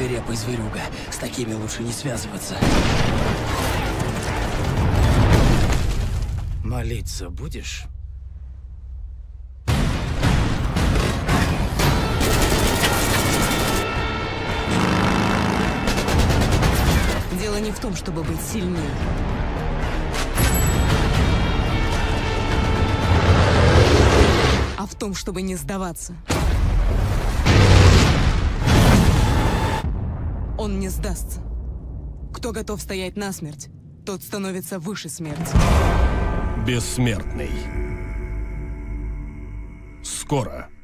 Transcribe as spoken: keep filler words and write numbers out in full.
свирепый зверюга. С такими лучше не связываться. Молиться будешь? Дело не в том, чтобы быть сильнее. А в том, чтобы не сдаваться. Он не сдастся. Кто готов стоять насмерть, тот становится выше смерти. Бессмертный. Скоро.